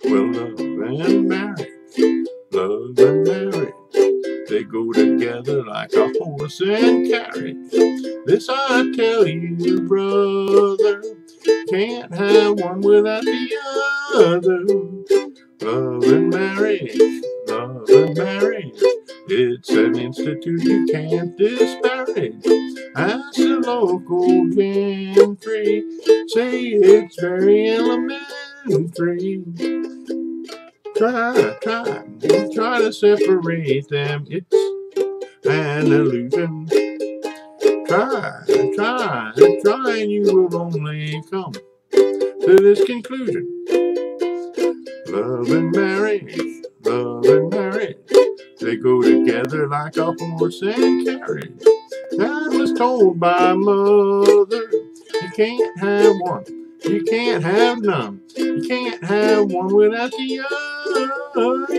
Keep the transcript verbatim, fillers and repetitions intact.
Well, love and marriage, love and marriage, they go together like a horse and carriage. This I tell you, brother, can't have one without the other. Love and marriage, love and marriage, it's an institute you can't disparage. As the local gentry say, it's very elementary. Try, try, try to separate them, it's an illusion. Try, try, try, and you will only come to this conclusion. Love and marriage, love and marriage, they go together like a horse and carriage. I was told by mother, you can't have one, you can't have none, you can't have one without the other.